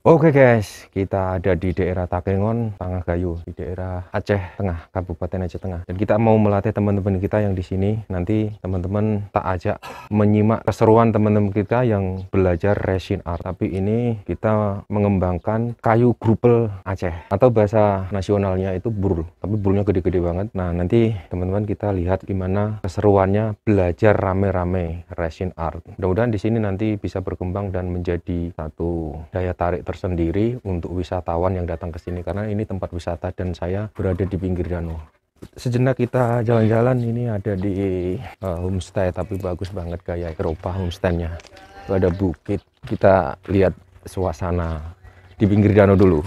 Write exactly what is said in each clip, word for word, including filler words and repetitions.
Oke guys, kita ada di daerah Takengon, Pangagayo, di daerah Aceh Tengah, Kabupaten Aceh Tengah. Dan kita mau melatih teman-teman kita yang di sini. Nanti teman-teman tak ajak menyimak keseruan teman-teman kita yang belajar resin art. Tapi ini kita mengembangkan kayu grupel Aceh, atau bahasa nasionalnya itu burul. Tapi burulnya gede-gede banget. Nah, nanti teman-teman kita lihat gimana keseruannya belajar rame-rame resin art. Mudah-mudahan di sini nanti bisa berkembang dan menjadi satu daya tarik tersendiri untuk wisatawan yang datang ke sini, karena ini tempat wisata dan saya berada di pinggir danau. Sejenak kita jalan-jalan, ini ada di uh, homestay, tapi bagus banget gaya Eropa homestaynya. Ada bukit, kita lihat suasana di pinggir danau dulu.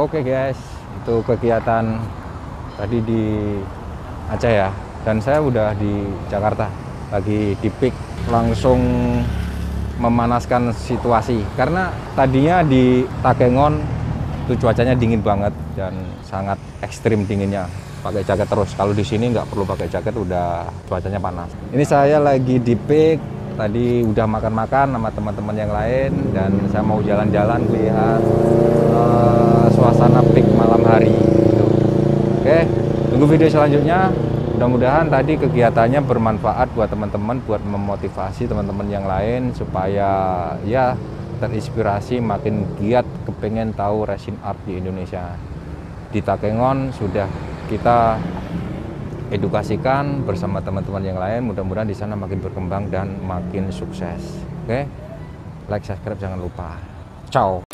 Oke guys, itu kegiatan tadi di Aceh ya, dan saya udah di Jakarta, lagi di peak, langsung memanaskan situasi karena tadinya di Takengon itu cuacanya dingin banget dan sangat ekstrim dinginnya, pakai jaket terus. Kalau di sini nggak perlu pakai jaket, udah cuacanya panas. Ini saya lagi di peak, tadi udah makan-makan sama teman-teman yang lain, dan saya mau jalan-jalan lihat uh, suasana peak malam hari gitu. Oke, tunggu video selanjutnya. Mudah-mudahan tadi kegiatannya bermanfaat buat teman-teman, buat memotivasi teman-teman yang lain supaya ya terinspirasi, makin giat kepengen tahu resin art di Indonesia. Di Takengon sudah kita edukasikan bersama teman-teman yang lain, mudah-mudahan di sana makin berkembang dan makin sukses. Oke, like, subscribe jangan lupa. Ciao.